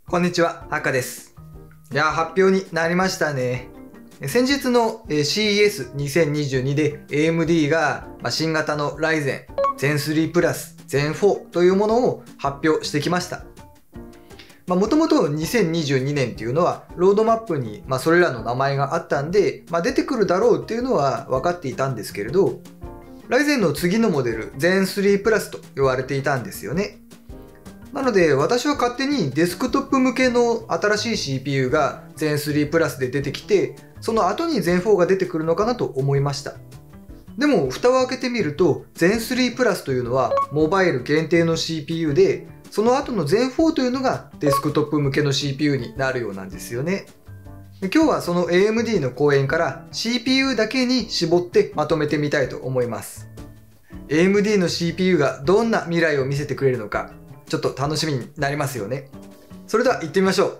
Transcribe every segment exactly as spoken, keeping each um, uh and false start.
こんにちは、ハカです。いや、発表になりましたね。先日の シーイーエスにせんにじゅうに で エーエムディー が新型の ライゼン ゼンスリー プラス ゼンフォー というものを発表してきました。もともとにせんにじゅうにねんっていうのはロードマップにまあそれらの名前があったんで、まあ、出てくるだろうっていうのは分かっていたんですけれど、ライゼンの次のモデル ゼンスリー プラスと言われていたんですよね。なので私は勝手にデスクトップ向けの新しい シーピーユー が ゼンスリー プラスで出てきて、その後に ゼンフォー が出てくるのかなと思いました。でも蓋を開けてみると ゼンスリー プラスというのはモバイル限定の シーピーユー で、その後の ゼンフォー というのがデスクトップ向けの シーピーユー になるようなんですよね。で今日はその エーエムディー の講演から シーピーユー だけに絞ってまとめてみたいと思います。エーエムディー の シーピーユー がどんな未来を見せてくれるのか、ちょっと楽しみになりますよね。それでは行ってみましょう。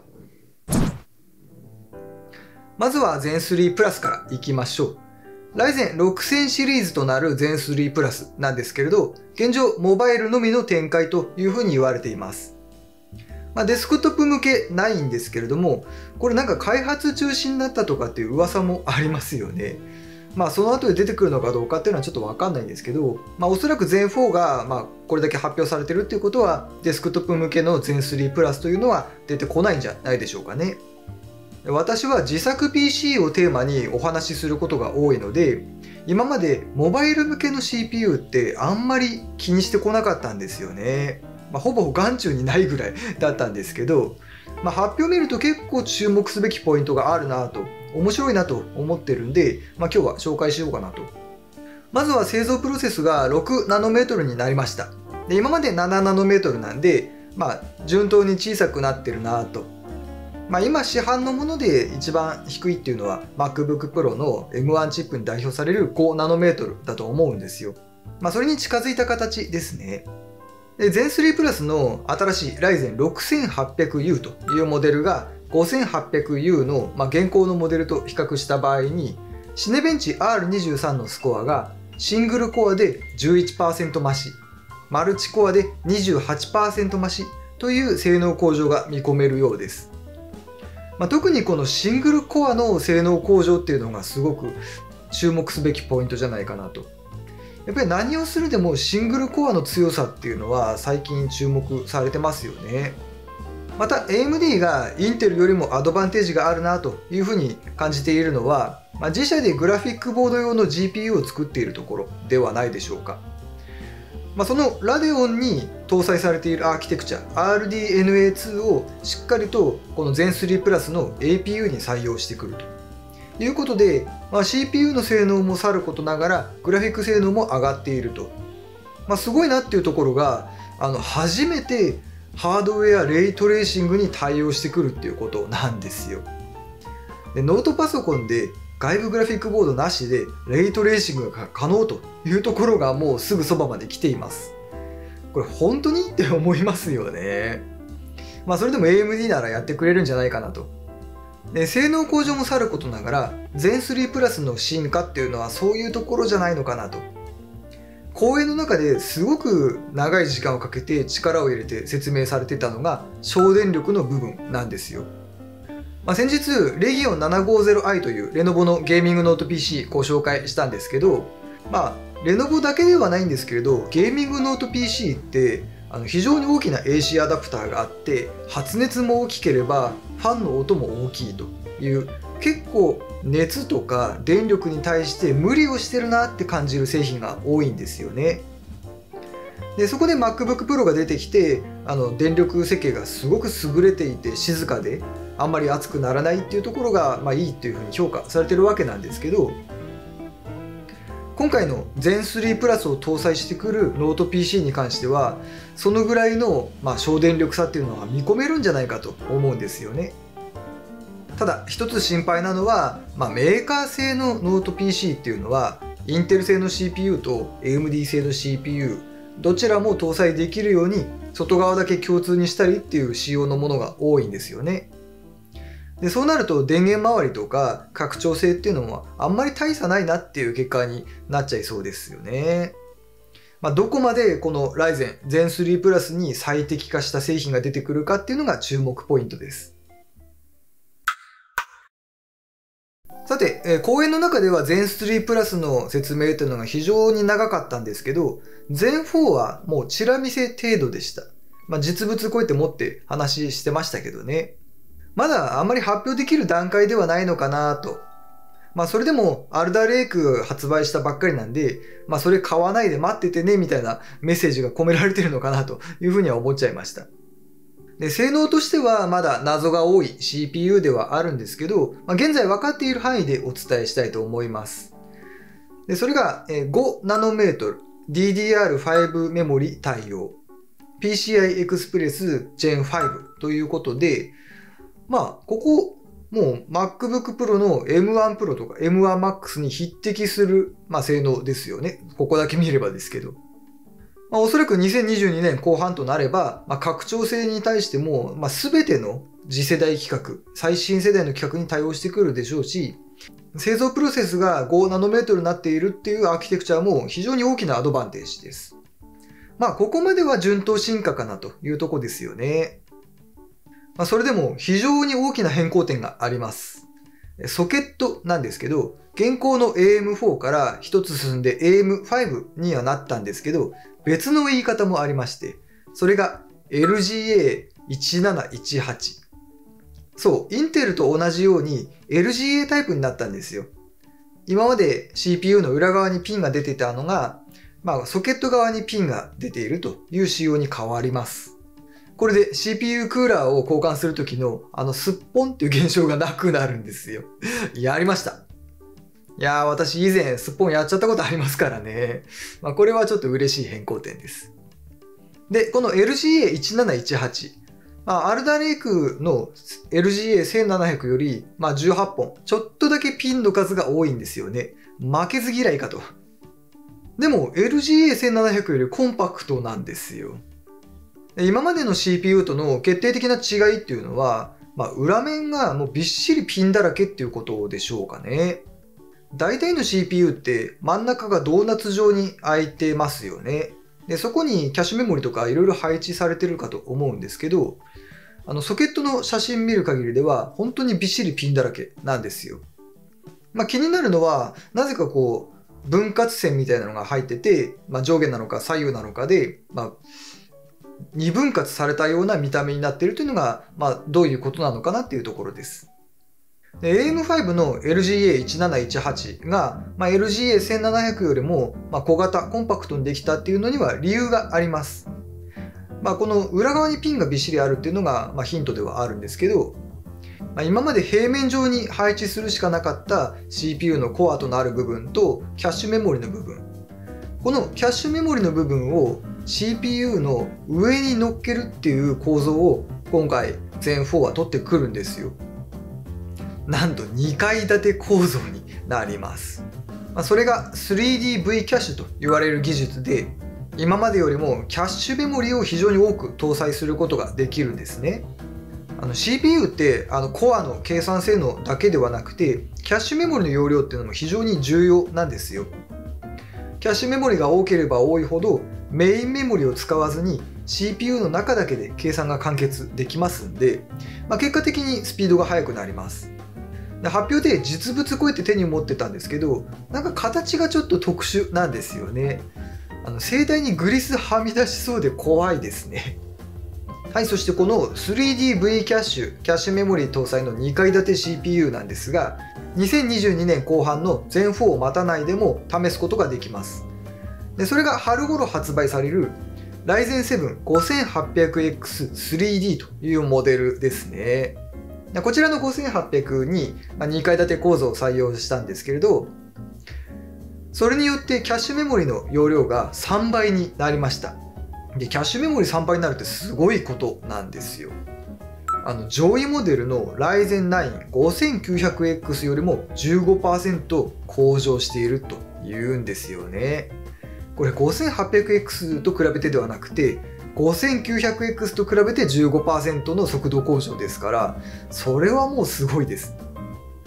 まずは ゼンスリー プラスから行きましょう。ライゼンろくせんシリーズとなる ゼンスリー プラスなんですけれど、現状モバイルのみの展開というふうに言われています。まあ、デスクトップ向けないんですけれども、これなんか開発中止になったとかっていう噂もありますよね。まあその後で出てくるのかどうかっていうのはちょっとわかんないんですけど、まあおそらく ゼンフォー がまあこれだけ発表されてるっていうことは、デスクトップ向けの ゼンスリー プラスというのは出てこないんじゃないでしょうかね。私は自作 ピーシー をテーマにお話しすることが多いので、今までモバイル向けの シーピーユー ってあんまり気にしてこなかったんですよね。まあ、ほぼ眼中にないぐらいだったんですけど、まあ、発表を見ると結構注目すべきポイントがあるなと、面白いなと思ってるんで、まあ、今日は紹介しようかなと。まずは製造プロセスがろくナノメートルになりました。で今までななナノメートルなんで、まあ、順当に小さくなってるなと。まあ、今市販のもので一番低いっていうのは MacBook Pro の エムワン チップに代表されるごナノメートルだと思うんですよ。まあ、それに近づいた形ですね。で ゼンスリー プラスの新しい ライゼンろくせんはっぴゃくユー というモデルが ごせんはっぴゃくユー の、まあ、現行のモデルと比較した場合に、シネベンチ アールにじゅうさん のスコアがシングルコアで じゅういちパーセント 増し、マルチコアで にじゅうはちパーセント 増しという性能向上が見込めるようです。まあ、特にこのシングルコアの性能向上っていうのがすごく注目すべきポイントじゃないかなと。やっぱり何をするでもシングルコアの強さっていうのは最近注目されてますよね。また エーエムディー がインテルよりもアドバンテージがあるなというふうに感じているのは、まあ、自社でグラフィックボード用の ジーピーユー を作っているところではないでしょうか。まあ、そのラデオンに搭載されているアーキテクチャ アールディーエヌエーツー をしっかりとこの ゼンスリー プラスの エーピーユー に採用してくるということで、まあ、シーピーユー の性能もさることながらグラフィック性能も上がっていると、まあ、すごいなっていうところが、あの初めてハードウェアレイトレーシングに対応してくるっていうことなんですよ。でノートパソコンで外部グラフィックボードなしでレイトレーシングが可能というところがもうすぐそばまで来ています。これ本当にって思いますよね。まあそれでも エーエムディー ならやってくれるんじゃないかなと。で性能向上もさることながら ゼンスリー プラスの進化っていうのはそういうところじゃないのかなと。講演の中ですごく長い時間をかけて力を入れて説明されてたのが省電力の部分なんですよ。まあ、先日レギオン ななひゃくごじゅうアイ というレノボのゲーミングノート ピーシー ご紹介したんですけど、まあレノボだけではないんですけれど、ゲーミングノート ピーシー ってあの非常に大きな エーシー アダプターがあって、発熱も大きければファンの音も大きいという、結構熱とか電力に対して無理をしてるなって感じる製品が多いんですよね。でそこで MacBook Pro が出てきて、あの電力設計がすごく優れていて静かであんまり熱くならないっていうところが、まあ、いいっていうふうに評価されてるわけなんですけど、今回の ゼンスリー プラスを搭載してくるノート ピーシー に関してはそのぐらいの、まあ、省電力差っていうのは見込めるんじゃないかと思うんですよね。ただ一つ心配なのは、まあ、メーカー製のノート ピーシー っていうのはインテル製の シーピーユー と エーエムディー 製の シーピーユー どちらも搭載できるように外側だけ共通にしたりっていう仕様のものが多いんですよね。でそうなると電源周りとか拡張性っていうのもあんまり大差ないなっていう結果になっちゃいそうですよね。 まあ、どこまでこの ライゼン ゼンスリー プラスに最適化した製品が出てくるかっていうのが注目ポイントです。さて、えー、講演の中では ゼンスリー プラスの説明というのが非常に長かったんですけど、ゼンフォー はもうチラ見せ程度でした。まあ、実物こうやって持って話してましたけどね。まだあんまり発表できる段階ではないのかなと。まあそれでもアルダーレイクが発売したばっかりなんで、まあそれ買わないで待っててねみたいなメッセージが込められてるのかなというふうには思っちゃいました。で、性能としてはまだ謎が多い シーピーユー ではあるんですけど、まあ、現在分かっている範囲でお伝えしたいと思います。で、それがごナノメートル ディーディーアールファイブ メモリ対応 ピーシーアイ Express ジェンファイブ ということで、まあここもう MacBook Pro の エムワン Pro とか エムワン Max に匹敵する、まあ、性能ですよね。ここだけ見ればですけど。まあ、おそらくにせんにじゅうにねんこう半となれば、まあ、拡張性に対しても、まあ、全ての次世代規格、最新世代の規格に対応してくるでしょうし、製造プロセスがごナノメートルになっているっていうアーキテクチャも非常に大きなアドバンテージです。まあ、ここまでは順当進化かなというとこですよね。まあそれでも非常に大きな変更点があります。ソケットなんですけど、現行の エーエムフォー から一つ進んで エーエムファイブ にはなったんですけど、別の言い方もありまして、それが エルジーエーいちなないちはち。そう、インテルと同じように エルジーエー タイプになったんですよ。今まで シーピーユー の裏側にピンが出ていたのが、まあソケット側にピンが出ているという仕様に変わります。これで シーピーユー クーラーを交換するときのあのすっぽんっていう現象がなくなるんですよ。やりました。いやー私以前すっぽんやっちゃったことありますからね。まあこれはちょっと嬉しい変更点です。で、この エルジーエーいちなないちはち。まあ、アルダーレイクの エルジーエーせんななひゃく より、まあ、じゅうはっぽん。ちょっとだけピンの数が多いんですよね。負けず嫌いかと。でも エルジーエーせんななひゃく よりコンパクトなんですよ。今までの シーピーユー との決定的な違いっていうのは、まあ、裏面がもうびっしりピンだらけっていうことでしょうかね。大体の シーピーユー って真ん中がドーナツ状に開いてますよね。で、そこにキャッシュメモリとかいろいろ配置されてるかと思うんですけど、あのソケットの写真見る限りでは本当にびっしりピンだらけなんですよ。まあ、気になるのは、なぜかこう分割線みたいなのが入ってて、まあ、上下なのか左右なのかで、まあ二分割されたような見た目になっているというのが、まあ、どういうことなのかなっていうところです。で エーエムファイブ の エルジーエーいちなないちはち が、まあ、エルジーエーせんななひゃく よりも、まあ、小型、コンパクトにできたっていうのには理由があります。まあ、この裏側にピンがびっしりあるっていうのが、まあ、ヒントではあるんですけど、まあ、今まで平面上に配置するしかなかった シーピーユー のコアとなる部分とキャッシュメモリの部分。このキャッシュメモリの部分を シーピーユー の上に乗っけるっていう構造を今回 ゼンフォー は取ってくるんですよ。なんとにかい建て構造になります。まあ、それが スリーディーブイ キャッシュと言われる技術で、今までよりもキャッシュメモリを非常に多く搭載することができるんですね。あの シーピーユー ってあのコアの計算性能だけではなくて、キャッシュメモリの容量っていうのも非常に重要なんですよ。キャッシュメモリが多ければ多いほどメインメモリを使わずに シーピーユー の中だけで計算が完結できますんで、まあ、結果的にスピードが速くなります。で発表で実物こうやって手に持ってたんですけど、なんか形がちょっと特殊なんですよね。あの盛大にグリスはみ出しそうで怖いですね。はい、そしてこの スリーディーブイ キャッシュ、キャッシュメモリ搭載のにかい建て シーピーユー なんですが、にせんにじゅうにねんこう半の ゼンフォー を待たないでも試すことができます。でそれが春頃発売される ライゼンセブンごせんはっぴゃくエックススリーディー というモデルですね。こちらのごせんはっぴゃくににかい建て構造を採用したんですけれど、それによってキャッシュメモリの容量がさんばいになりました。でキャッシュメモリさんばいになるってすごいことなんですよ。あの上位モデルの ライゼンナインごせんきゅうひゃくエックス よりも じゅうごパーセント 向上しているというんですよね。これ ごせんはっぴゃくエックス と比べてではなくて ごせんきゅうひゃくエックス と比べて じゅうごパーセント の速度向上ですから、それはもうすごいです。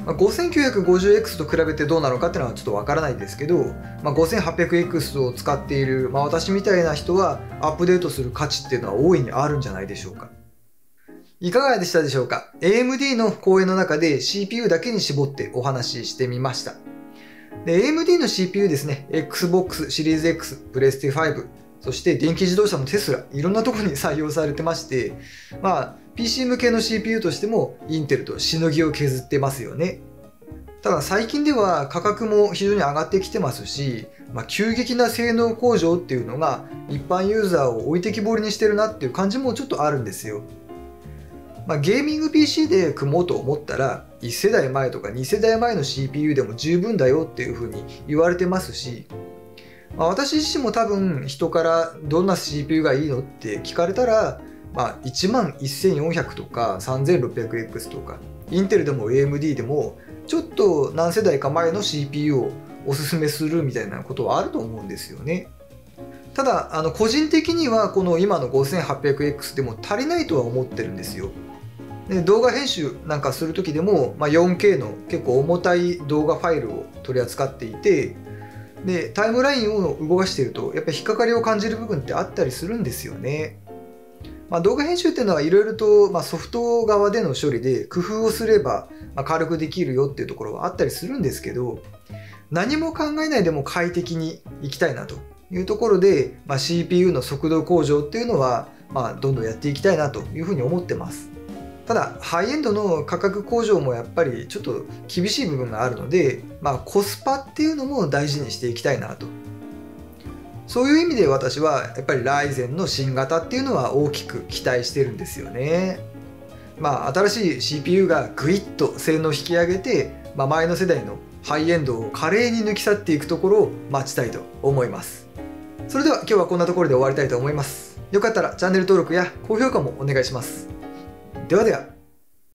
まあ、ごせんきゅうひゃくごじゅうエックス と比べてどうなのかっていうのはちょっとわからないですけど、まあ、ごせんはっぴゃくエックス を使っている、まあ、私みたいな人はアップデートする価値っていうのは大いにあるんじゃないでしょうか。いかがでしたでしょうか。 エーエムディー の講演の中で シーピーユー だけに絞ってお話ししてみました。で エーエムディー の シーピーユー ですね、 Xbox シリーズ X、プレステファイブ、そして電気自動車のテスラ、いろんなところに採用されてまして、まあ ピーシー 向けの シーピーユー としてもインテルとしのぎを削ってますよね。ただ最近では価格も非常に上がってきてますし、まあ、急激な性能向上っていうのが一般ユーザーを置いてきぼりにしてるなっていう感じもちょっとあるんですよ。まあ、ゲーミング ピーシー で組もうと思ったらいち世代前とかに世代前の シーピーユー でも十分だよっていうふうに言われてますし、まあ、私自身も多分人からどんな シーピーユー がいいのって聞かれたら、まあ、いちまんせんよんひゃくとか さんぜんろっぴゃくエックス とかインテルでも エーエムディー でもちょっと何世代か前の シーピーユー をおすすめするみたいなことはあると思うんですよね。ただあの個人的にはこの今の ごせんはっぴゃくエックス でも足りないとは思ってるんですよ。で動画編集なんかする時でも、まあ、よんケー の結構重たい動画ファイルを取り扱っていて、でタイムラインを動かしているとやっぱり引っかかりを感じる部分ってあったりするんですよね。まあ、動画編集っていうのはいろいろと、まあ、ソフト側での処理で工夫をすれば、まあ、軽くできるよっていうところはあったりするんですけど、何も考えないでも快適にいきたいなというところで、まあ、シーピーユー の速度向上っていうのは、まあ、どんどんやっていきたいなというふうに思ってます。ただハイエンドの価格向上もやっぱりちょっと厳しい部分があるので、まあ、コスパっていうのも大事にしていきたいなと。そういう意味で私はやっぱりライゼンの新型っていうのは大きく期待してるんですよね。まあ新しい シーピーユー がぐいっと性能を引き上げて、まあ、前の世代のハイエンドを華麗に抜き去っていくところを待ちたいと思います。それでは今日はこんなところで終わりたいと思います。よかったらチャンネル登録や高評価もお願いします。ではでは。